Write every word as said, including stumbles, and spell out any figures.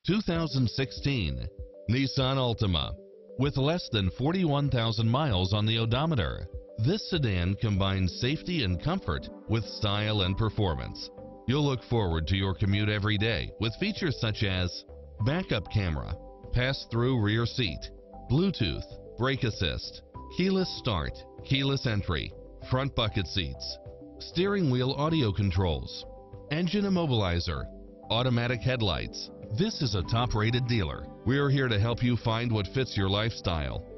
two thousand sixteen Nissan Altima. With less than forty-one thousand miles on the odometer, this sedan combines safety and comfort with style and performance. You'll look forward to your commute every day with features such as backup camera, pass-through rear seat, Bluetooth, brake assist, keyless start, keyless entry, front bucket seats, steering wheel audio controls, engine immobilizer, automatic headlights. This is a top-rated dealer. We're here to help you find what fits your lifestyle.